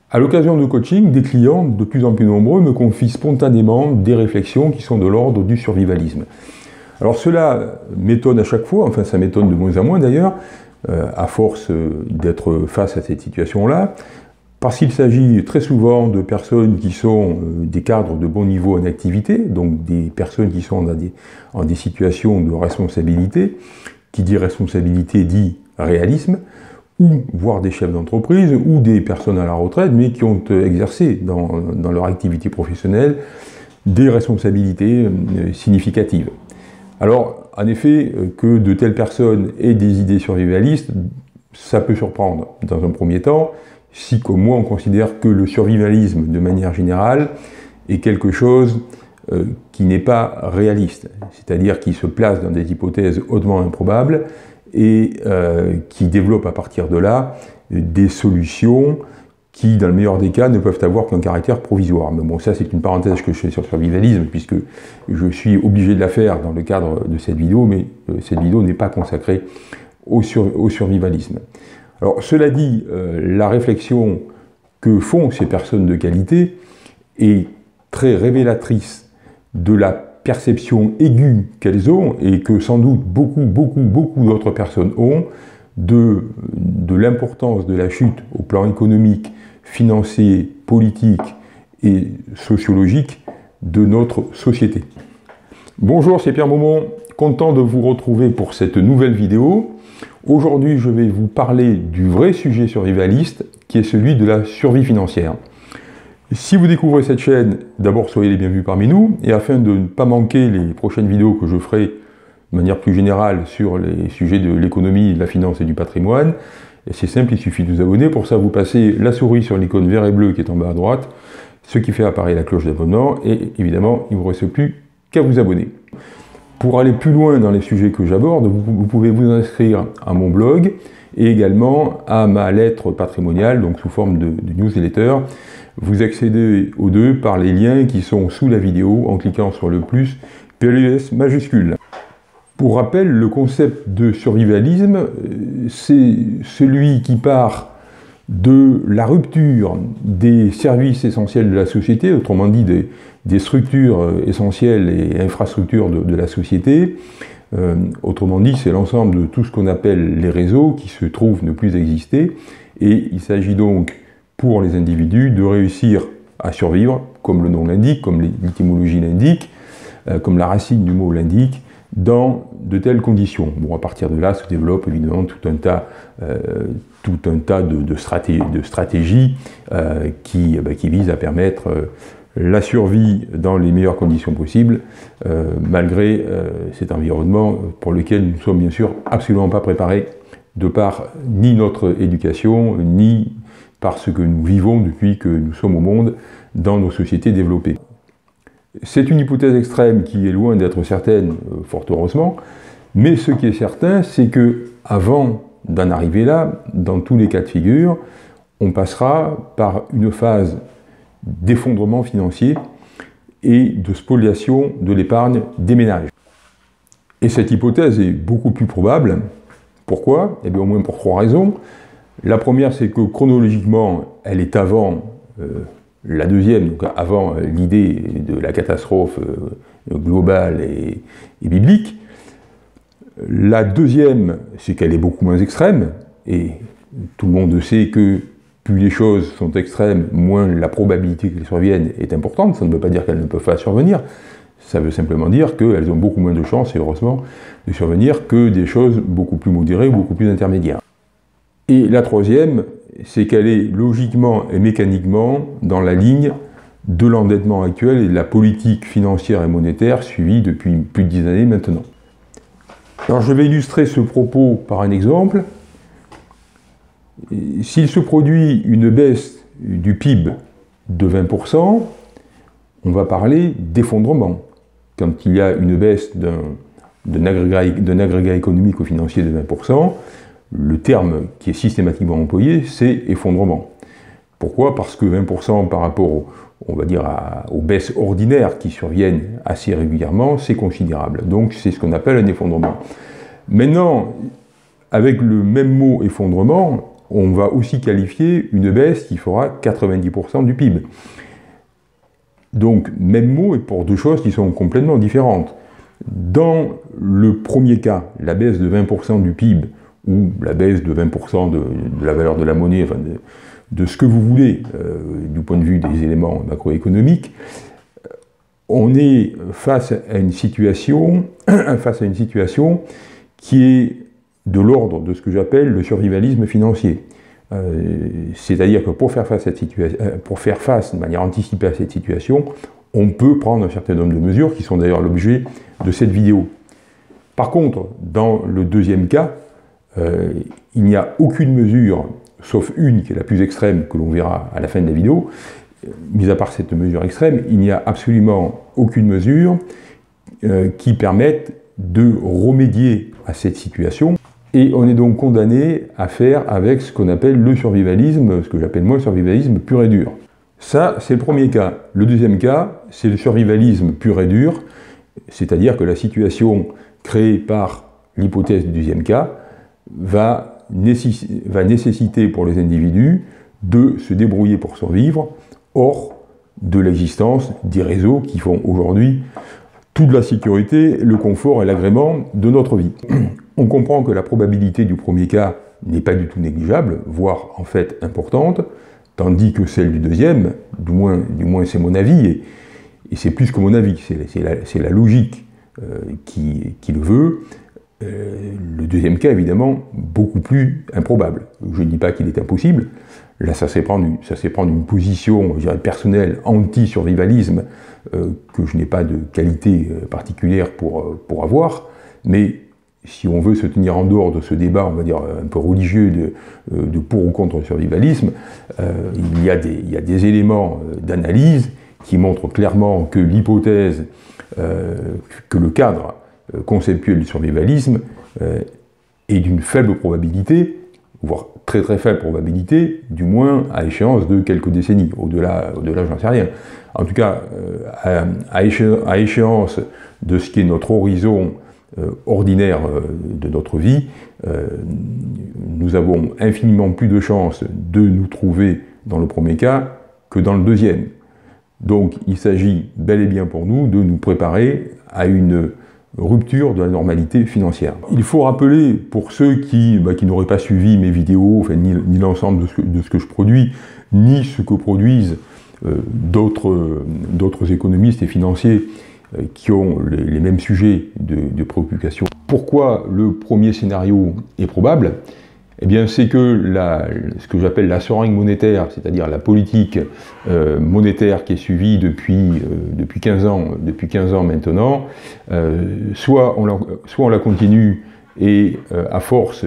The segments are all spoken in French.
À l'occasion de coaching, des clients de plus en plus nombreux me confient spontanément des réflexions qui sont de l'ordre du survivalisme. Alors cela m'étonne à chaque fois, enfin ça m'étonne de moins en moins d'ailleurs, à force d'être face à cette situation-là, parce qu'il s'agit très souvent de personnes qui sont des cadres de bon niveau en activité, donc des personnes qui sont dans des situations de responsabilité, qui dit responsabilité dit réalisme, ou voire des chefs d'entreprise, ou des personnes à la retraite, mais qui ont exercé dans leur activité professionnelle des responsabilités significatives. Alors, en effet, que de telles personnes aient des idées survivalistes, ça peut surprendre dans un premier temps, si comme moi on considère que le survivalisme, de manière générale, est quelque chose qui n'est pas réaliste, c'est-à-dire qui se place dans des hypothèses hautement improbables, et qui développe à partir de là des solutions qui, dans le meilleur des cas, ne peuvent avoir qu'un caractère provisoire. Mais bon, ça c'est une parenthèse que je fais sur le survivalisme, puisque je suis obligé de la faire dans le cadre de cette vidéo, mais cette vidéo n'est pas consacrée au survivalisme. Alors, cela dit, la réflexion que font ces personnes de qualité est très révélatrice de la perception aiguë qu'elles ont, et que sans doute beaucoup d'autres personnes ont, de l'importance de la chute au plan économique, financier, politique et sociologique de notre société. Bonjour, c'est Pierre Maumont, content de vous retrouver pour cette nouvelle vidéo. Aujourd'hui, je vais vous parler du vrai sujet survivaliste, qui est celui de la survie financière. Si vous découvrez cette chaîne, d'abord soyez les bienvenus parmi nous, et afin de ne pas manquer les prochaines vidéos que je ferai de manière plus générale sur les sujets de l'économie, de la finance et du patrimoine, c'est simple, il suffit de vous abonner. Pour ça, vous passez la souris sur l'icône vert et bleu qui est en bas à droite, ce qui fait apparaître la cloche d'abonnement, et évidemment, il ne vous reste plus qu'à vous abonner. Pour aller plus loin dans les sujets que j'aborde, vous pouvez vous inscrire à mon blog, et également à ma lettre patrimoniale, donc sous forme de newsletter. Vous accédez aux deux par les liens qui sont sous la vidéo en cliquant sur le plus PLUS majuscule. Pour rappel, le concept de survivalisme, c'est celui qui part de la rupture des services essentiels de la société, autrement dit des structures essentielles et infrastructures de la société. Autrement dit, c'est l'ensemble de tout ce qu'on appelle les réseaux qui se trouvent ne plus exister, et il s'agit donc pour les individus de réussir à survivre, comme le nom l'indique, comme l'étymologie l'indique, comme la racine du mot l'indique, dans de telles conditions. Bon, à partir de là se développe évidemment tout un tas de stratégies qui visent à permettre la survie dans les meilleures conditions possibles, malgré cet environnement pour lequel nous ne sommes bien sûr absolument pas préparés, de par ni notre éducation, ni par ce que nous vivons depuis que nous sommes au monde dans nos sociétés développées. C'est une hypothèse extrême qui est loin d'être certaine, fort heureusement, mais ce qui est certain, c'est que avant d'en arriver là, dans tous les cas de figure, on passera par une phase d'effondrement financier et de spoliation de l'épargne des ménages. Et cette hypothèse est beaucoup plus probable. Pourquoi? Eh bien, au moins pour trois raisons. La première, c'est que chronologiquement, elle est avant la deuxième, donc avant l'idée de la catastrophe globale et biblique. La deuxième, c'est qu'elle est beaucoup moins extrême, et tout le monde sait que plus les choses sont extrêmes, moins la probabilité qu'elles surviennent est importante. Ça ne veut pas dire qu'elles ne peuvent pas survenir, ça veut simplement dire qu'elles ont beaucoup moins de chances, et heureusement, de survenir que des choses beaucoup plus modérées, beaucoup plus intermédiaires. Et la troisième, c'est qu'elle est logiquement et mécaniquement dans la ligne de l'endettement actuel et de la politique financière et monétaire suivie depuis plus de 10 années maintenant. Alors je vais illustrer ce propos par un exemple. S'il se produit une baisse du PIB de 20%, on va parler d'effondrement. Quand il y a une baisse d'un agrégat économique ou financier de 20%, le terme qui est systématiquement employé, c'est effondrement. Pourquoi? Parce que 20% par rapport, on va dire, aux baisses ordinaires qui surviennent assez régulièrement, c'est considérable. Donc c'est ce qu'on appelle un effondrement. Maintenant, avec le même mot effondrement, on va aussi qualifier une baisse qui fera 90% du PIB. Donc, même mot et pour deux choses qui sont complètement différentes. Dans le premier cas, la baisse de 20% du PIB, ou la baisse de 20% de la valeur de la monnaie, enfin de ce que vous voulez, du point de vue des éléments macroéconomiques, on est face à une situation qui est de l'ordre de ce que j'appelle le survivalisme financier. C'est-à-dire que pour faire face de manière anticipée à cette situation, on peut prendre un certain nombre de mesures qui sont d'ailleurs l'objet de cette vidéo. Par contre, dans le deuxième cas, il n'y a aucune mesure, sauf une qui est la plus extrême que l'on verra à la fin de la vidéo. Mis à part cette mesure extrême, il n'y a absolument aucune mesure qui permette de remédier à cette situation. Et on est donc condamné à faire avec ce qu'on appelle le survivalisme, ce que j'appelle moi le survivalisme pur et dur. Ça, c'est le premier cas. Le deuxième cas, c'est le survivalisme pur et dur, c'est-à-dire que la situation créée par l'hypothèse du deuxième cas va nécessiter pour les individus de se débrouiller pour survivre, hors de l'existence des réseaux qui font aujourd'hui toute la sécurité, le confort et l'agrément de notre vie. On comprend que la probabilité du premier cas n'est pas du tout négligeable, voire en fait importante, tandis que celle du deuxième, du moins c'est mon avis, et c'est plus que mon avis, c'est la logique qui le veut. Le deuxième cas, évidemment, beaucoup plus improbable. Je ne dis pas qu'il est impossible. Là, ça c'est prendre une position, je dirais, personnelle, anti-survivalisme, que je n'ai pas de qualité particulière pour avoir, mais si on veut se tenir en dehors de ce débat, on va dire, un peu religieux de pour ou contre le survivalisme, il y a des éléments d'analyse qui montrent clairement que l'hypothèse, que le cadre conceptuel du survivalisme est d'une faible probabilité, voire très très faible probabilité, du moins à échéance de quelques décennies. Au-delà j'en sais rien. En tout cas, à échéance de ce qui est notre horizon ordinaire de notre vie, nous avons infiniment plus de chances de nous trouver dans le premier cas que dans le deuxième. Donc il s'agit bel et bien pour nous de nous préparer à une rupture de la normalité financière. Il faut rappeler, pour ceux qui n'auraient pas suivi mes vidéos, enfin, ni l'ensemble de ce que je produis, ni ce que produisent d'autres économistes et financiers qui ont les mêmes sujets de préoccupation. Pourquoi le premier scénario est probable? Eh bien, c'est que ce que j'appelle la seringue monétaire, c'est-à-dire la politique monétaire qui est suivie depuis 15 ans maintenant, soit on la continue et à force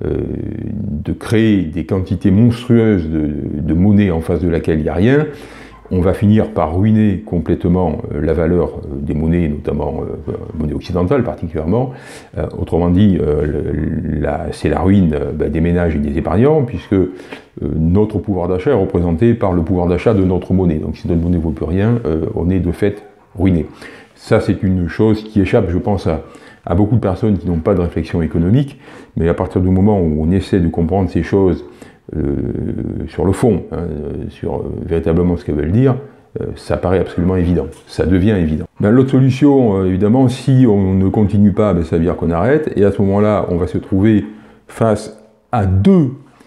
de créer des quantités monstrueuses de monnaie en face de laquelle il n'y a rien, on va finir par ruiner complètement la valeur des monnaies, notamment monnaie occidentale particulièrement. Autrement dit, c'est la ruine des ménages et des épargnants, puisque notre pouvoir d'achat est représenté par le pouvoir d'achat de notre monnaie. Donc si notre monnaie ne vaut plus rien, on est de fait ruiné. Ça, c'est une chose qui échappe, je pense, à beaucoup de personnes qui n'ont pas de réflexion économique, mais à partir du moment où on essaie de comprendre ces choses sur le fond, sur véritablement ce qu'elles veulent dire, ça paraît absolument évident, ça devient évident. L'autre solution, évidemment, si on ne continue pas, ça veut dire qu'on arrête, et à ce moment-là, on va se trouver face à deux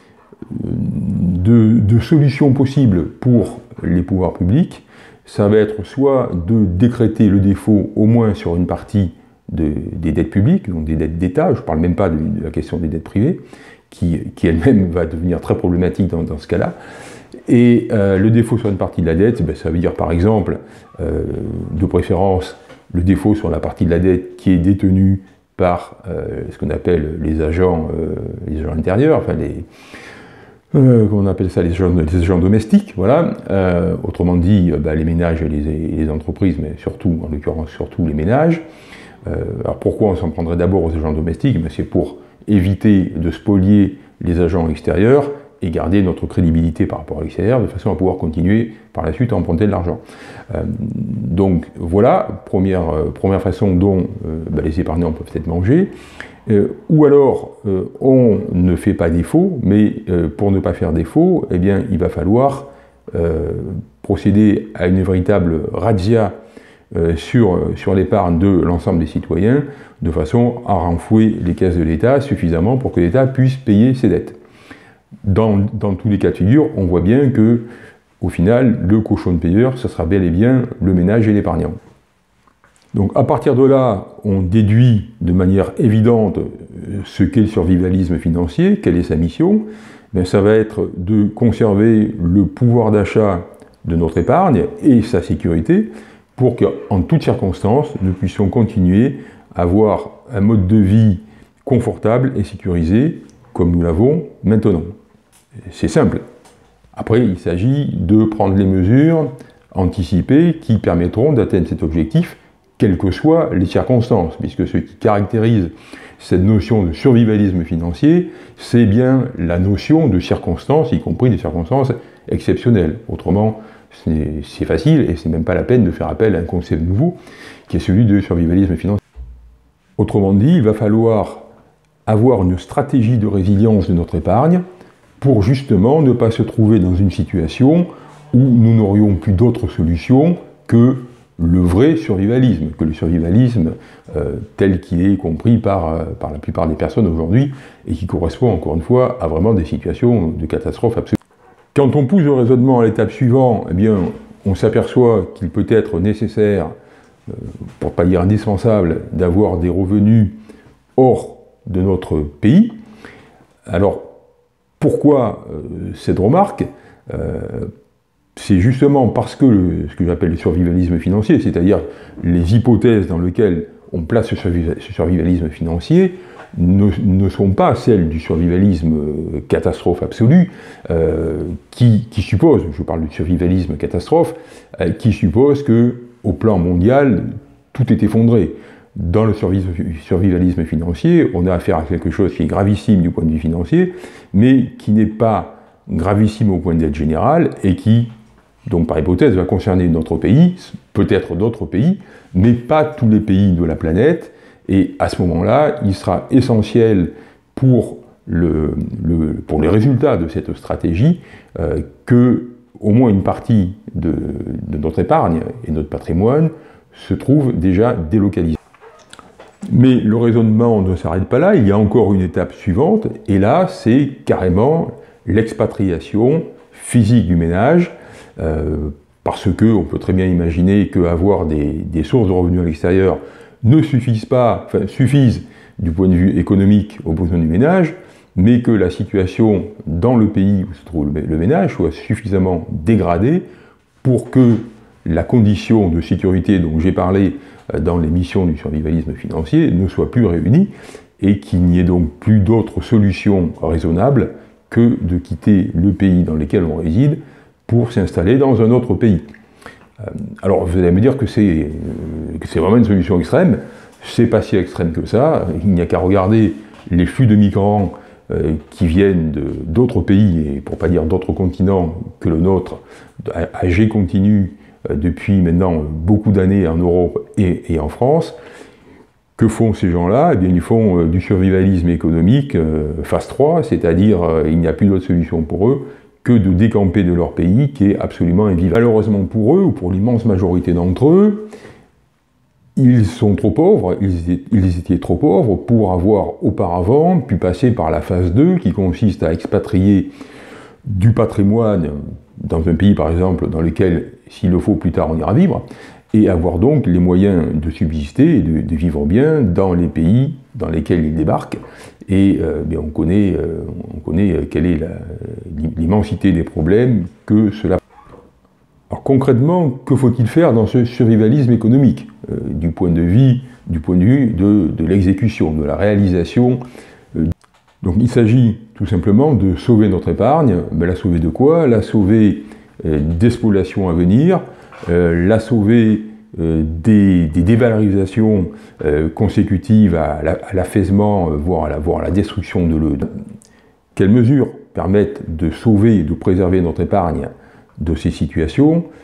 solutions possibles pour les pouvoirs publics. Ça va être soit de décréter le défaut au moins sur une partie des dettes publiques, donc des dettes d'État, je ne parle même pas de la question des dettes privées, qui elle-même va devenir très problématique dans ce cas-là. Et le défaut sur une partie de la dette, ça veut dire par exemple, de préférence, le défaut sur la partie de la dette qui est détenue par ce qu'on appelle les agents intérieurs, enfin comment on appelle ça, les agents domestiques, voilà. Autrement dit, les ménages et les entreprises, mais surtout, en l'occurrence, surtout les ménages. Alors pourquoi on s'en prendrait d'abord aux agents domestiques? C'est pour éviter de spolier les agents extérieurs et garder notre crédibilité par rapport à l'extérieur, de façon à pouvoir continuer par la suite à emprunter de l'argent. Donc voilà, première façon dont les épargnants peuvent être mangés. Ou alors, on ne fait pas défaut, mais pour ne pas faire défaut, eh bien, il va falloir procéder à une véritable razzia sur l'épargne de l'ensemble des citoyens, de façon à renflouer les caisses de l'État suffisamment pour que l'État puisse payer ses dettes. Dans tous les cas de figure, on voit bien que, au final, le cochon de payeur, ce sera bel et bien le ménage et l'épargnant. Donc à partir de là, on déduit de manière évidente ce qu'est le survivalisme financier, quelle est sa mission. Ben, ça va être de conserver le pouvoir d'achat de notre épargne et sa sécurité pour qu'en toutes circonstances, nous puissions continuer à avoir un mode de vie confortable et sécurisé comme nous l'avons maintenant. C'est simple. Après, il s'agit de prendre les mesures anticipées qui permettront d'atteindre cet objectif, quelles que soient les circonstances, puisque ce qui caractérise cette notion de survivalisme financier, c'est bien la notion de circonstances, y compris des circonstances exceptionnelles. Autrement, c'est facile, et c'est même pas la peine de faire appel à un concept nouveau, qui est celui de survivalisme financier. Autrement dit, il va falloir avoir une stratégie de résilience de notre épargne, pour justement ne pas se trouver dans une situation où nous n'aurions plus d'autre solution que le vrai survivalisme, que le survivalisme tel qu'il est compris par la plupart des personnes aujourd'hui, et qui correspond encore une fois à vraiment des situations de catastrophe absolue. Quand on pousse le raisonnement à l'étape suivante, eh bien, on s'aperçoit qu'il peut être nécessaire, pour ne pas dire indispensable, d'avoir des revenus hors de notre pays. Alors, pourquoi cette remarque? C'est justement parce que ce que j'appelle le survivalisme financier, c'est-à-dire les hypothèses dans lesquelles on place ce survivalisme financier, ne sont pas celles du survivalisme catastrophe absolue, qui suppose, je parle du survivalisme catastrophe, qui suppose que, au plan mondial, tout est effondré. Dans le survivalisme financier, on a affaire à quelque chose qui est gravissime du point de vue financier, mais qui n'est pas gravissime au point de vue général, et qui, donc par hypothèse, va concerner notre pays, peut-être d'autres pays, mais pas tous les pays de la planète, et à ce moment-là, il sera essentiel pour les résultats de cette stratégie que au moins une partie de notre épargne et notre patrimoine se trouve déjà délocalisée. Mais le raisonnement ne s'arrête pas là, il y a encore une étape suivante, et là, c'est carrément l'expatriation physique du ménage, parce qu'on peut très bien imaginer qu'avoir des sources de revenus à l'extérieur ne suffisent du point de vue économique aux besoins du ménage, mais que la situation dans le pays où se trouve le ménage soit suffisamment dégradée pour que la condition de sécurité dont j'ai parlé dans l'émission du survivalisme financier ne soit plus réunie, et qu'il n'y ait donc plus d'autre solution raisonnable que de quitter le pays dans lequel on réside pour s'installer dans un autre pays. Alors vous allez me dire que c'est vraiment une solution extrême. C'est pas si extrême que ça. Il n'y a qu'à regarder les flux de migrants qui viennent d'autres pays, et pour ne pas dire d'autres continents que le nôtre, à jet continu depuis maintenant beaucoup d'années en Europe et en France. Que font ces gens-là? Eh bien, ils font du survivalisme économique phase 3, c'est-à-dire il n'y a plus d'autre solution pour eux que de décamper de leur pays, qui est absolument invivable. Malheureusement pour eux, ou pour l'immense majorité d'entre eux, ils sont trop pauvres, ils étaient trop pauvres pour avoir auparavant pu passer par la phase 2, qui consiste à expatrier du patrimoine dans un pays, par exemple, dans lequel, s'il le faut, plus tard on ira vivre, et avoir donc les moyens de subsister et de vivre bien dans les pays dans lesquels ils débarquent. Et bien, on connaît quelle est l'immensité des problèmes que cela. Alors concrètement, que faut-il faire dans ce survivalisme économique du point de vue de l'exécution, de la réalisation? Donc il s'agit tout simplement de sauver notre épargne. Mais la sauver de quoi? La sauver des spoliations à venir, la sauver des dévalorisations consécutives à l'affaissement, voire à la destruction de l'eau. Quelles mesures permettent de sauver et de préserver notre épargne de ces situations?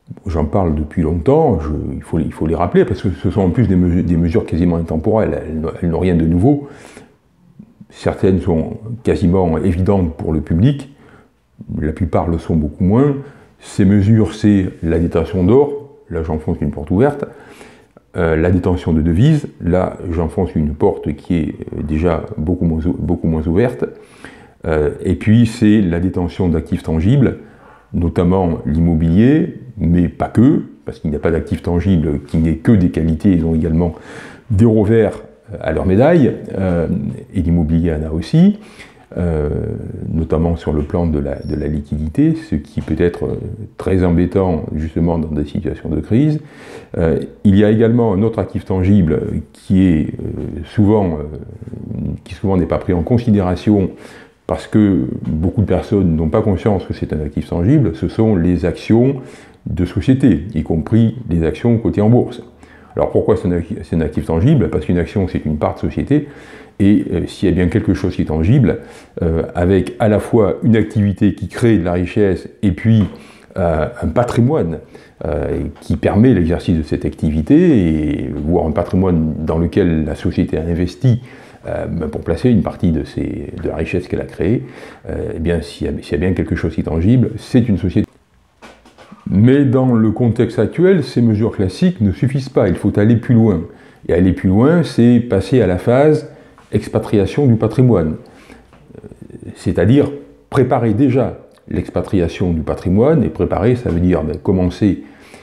j'en parle depuis longtemps, il faut les rappeler, parce que ce sont en plus des mesures quasiment intemporelles, elles n'ont rien de nouveau. Certaines sont quasiment évidentes pour le public, la plupart le sont beaucoup moins. Ces mesures, c'est la détention d'or, là j'enfonce une porte ouverte, la détention de devises, là j'enfonce une porte qui est déjà beaucoup moins ouverte, et puis c'est la détention d'actifs tangibles, notamment l'immobilier, mais pas que, parce qu'il n'y a pas d'actifs tangibles qui n'aient que des qualités, ils ont également des revers à leur médaille, et l'immobilier en a aussi, notamment sur le plan de la liquidité, ce qui peut être très embêtant justement dans des situations de crise. Il y a également un autre actif tangible qui souvent n'est pas pris en considération parce que beaucoup de personnes n'ont pas conscience que c'est un actif tangible, ce sont les actions de société, y compris les actions cotées en bourse. Alors pourquoi c'est un actif tangible? Parce qu'une action, c'est une part de société, et s'il y a bien quelque chose qui est tangible, avec à la fois une activité qui crée de la richesse, et puis un patrimoine qui permet l'exercice de cette activité, voire un patrimoine dans lequel la société a investi pour placer une partie de la richesse qu'elle a créée, eh bien, s'il y a bien quelque chose qui est tangible, c'est une société. Mais dans le contexte actuel, ces mesures classiques ne suffisent pas, il faut aller plus loin. Et aller plus loin, c'est passer à la phase expatriation du patrimoine. C'est-à-dire préparer déjà l'expatriation du patrimoine, et préparer, ça veut dire commencer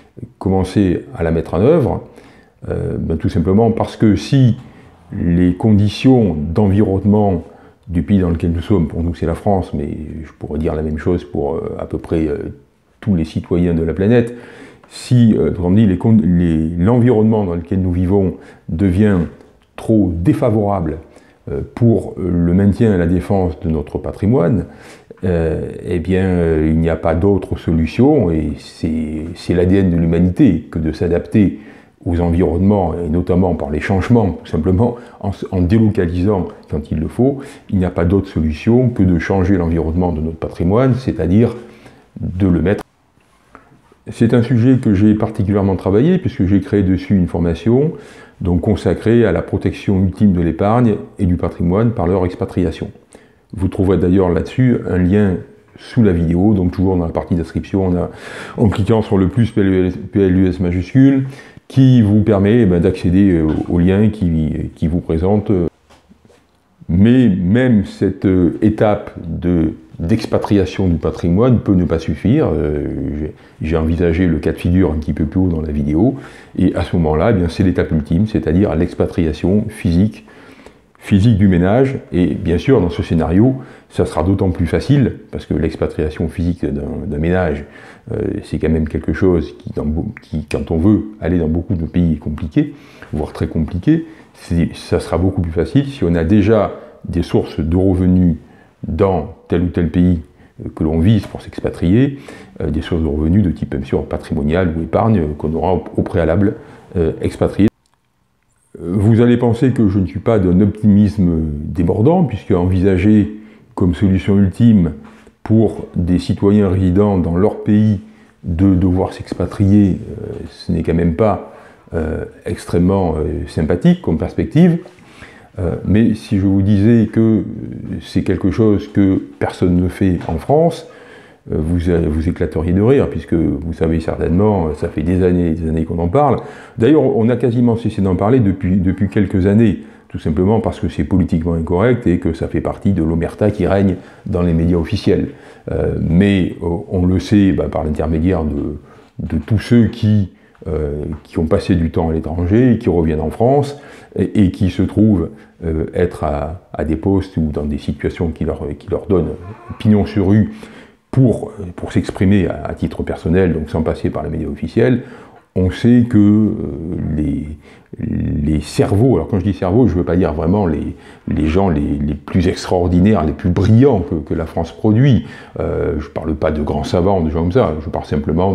à la mettre en œuvre, tout simplement parce que si les conditions d'environnement du pays dans lequel nous sommes, pour nous c'est la France, mais je pourrais dire la même chose pour à peu près tous les citoyens de la planète, si l'environnement dans lequel nous vivons devient trop défavorable pour le maintien et la défense de notre patrimoine, eh bien, il n'y a pas d'autre solution, et c'est l'ADN de l'humanité que de s'adapter aux environnements, et notamment par les changements, tout simplement en délocalisant quand il le faut. Il n'y a pas d'autre solution que de changer l'environnement de notre patrimoine, c'est-à-dire de le mettre. C'est un sujet que j'ai particulièrement travaillé, puisque j'ai créé dessus une formation donc consacrée à la protection ultime de l'épargne et du patrimoine par leur expatriation. Vous trouverez d'ailleurs là-dessus un lien sous la vidéo, donc toujours dans la partie description, en cliquant sur le plus PLUS majuscule, qui vous permet d'accéder au lien qui vous présente. Mais même cette étape d'expatriation du patrimoine peut ne pas suffire. J'ai envisagé le cas de figure un petit peu plus haut dans la vidéo, et à ce moment-là, eh c'est l'étape ultime, c'est-à-dire l'expatriation physique du ménage, et bien sûr dans ce scénario, ça sera d'autant plus facile, parce que l'expatriation physique d'un ménage, c'est quand même quelque chose qui, quand on veut aller dans beaucoup de pays, est compliqué, voire très compliqué. Ça sera beaucoup plus facile si on a déjà des sources de revenus dans tel ou tel pays que l'on vise pour s'expatrier, des sources de revenus de type bien sûr patrimonial ou épargne qu'on aura au préalable expatrié. Vous allez penser que je ne suis pas d'un optimisme débordant, puisque envisager comme solution ultime pour des citoyens résidant dans leur pays de devoir s'expatrier, ce n'est quand même pas extrêmement sympathique comme perspective. Mais si je vous disais que c'est quelque chose que personne ne fait en France, vous éclateriez de rire, puisque vous savez certainement, ça fait des années qu'on en parle. D'ailleurs, on a quasiment cessé d'en parler depuis quelques années, tout simplement parce que c'est politiquement incorrect et que ça fait partie de l'omerta qui règne dans les médias officiels. Mais on le sait par l'intermédiaire de tous ceux qui ont passé du temps à l'étranger, qui reviennent en France, et qui se trouvent être à des postes ou dans des situations qui leur donnent pignon sur rue pour s'exprimer à titre personnel, donc sans passer par les médias officiels. On sait que les cerveaux, alors quand je dis cerveau, je ne veux pas dire vraiment les gens les plus extraordinaires, les plus brillants que la France produit. Je ne parle pas de grands savants, de gens comme ça, je parle simplement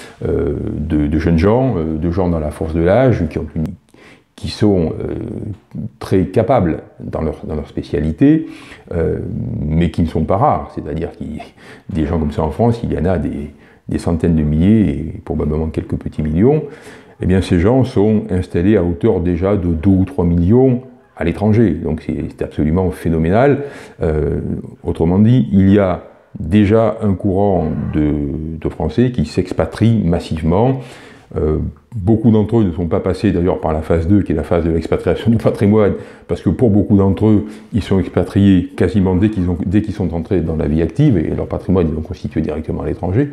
de jeunes gens, de gens dans la force de l'âge, qui sont très capables dans leur spécialité, mais qui ne sont pas rares. C'est-à-dire des gens comme ça en France, il y en a des centaines de milliers et probablement quelques petits millions, eh bien ces gens sont installés à hauteur déjà de 2 ou 3 millions à l'étranger. Donc c'est absolument phénoménal. Autrement dit, il y a déjà un courant de Français qui s'expatrient massivement. Beaucoup d'entre eux ne sont pas passés d'ailleurs par la phase 2, qui est la phase de l'expatriation du patrimoine, parce que pour beaucoup d'entre eux, ils sont expatriés quasiment dès qu'ils sont entrés dans la vie active, et leur patrimoine ils l'ont constitué directement à l'étranger.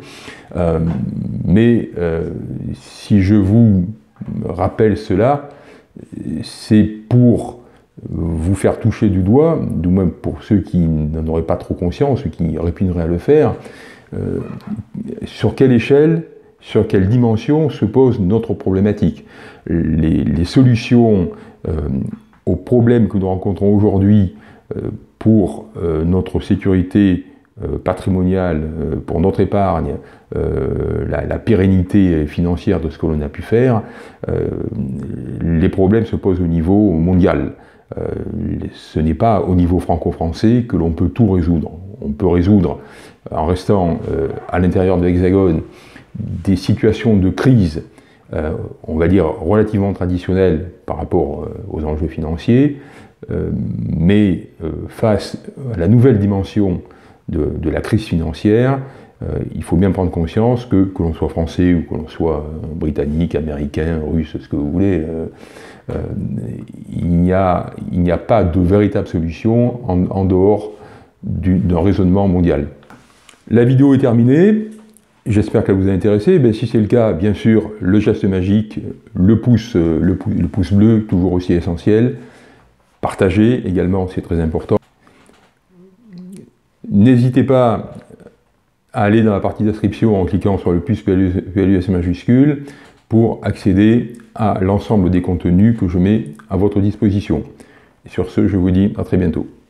Si je vous rappelle cela, c'est pour vous faire toucher du doigt, du moins pour ceux qui n'en auraient pas trop conscience, ceux qui répugneraient à le faire, sur quelle échelle, sur quelle dimension se pose notre problématique. Les solutions aux problèmes que nous rencontrons aujourd'hui pour notre sécurité patrimoniale, pour notre épargne, la pérennité financière de ce que l'on a pu faire, les problèmes se posent au niveau mondial. Ce n'est pas au niveau franco-français que l'on peut tout résoudre. On peut résoudre, en restant à l'intérieur de l'Hexagone, des situations de crise, on va dire, relativement traditionnelles par rapport aux enjeux financiers, mais face à la nouvelle dimension de la crise financière, il faut bien prendre conscience que l'on soit français ou que l'on soit britannique, américain, russe, ce que vous voulez, il n'y a pas de véritable solution en dehors d'un raisonnement mondial. La vidéo est terminée. J'espère qu'elle vous a intéressé. Si c'est le cas, bien sûr, le geste magique, le pouce bleu, toujours aussi essentiel. Partagez également, c'est très important. N'hésitez pas à aller dans la partie description en cliquant sur le plus PLUS majuscule pour accéder à l'ensemble des contenus que je mets à votre disposition. Et sur ce, je vous dis à très bientôt.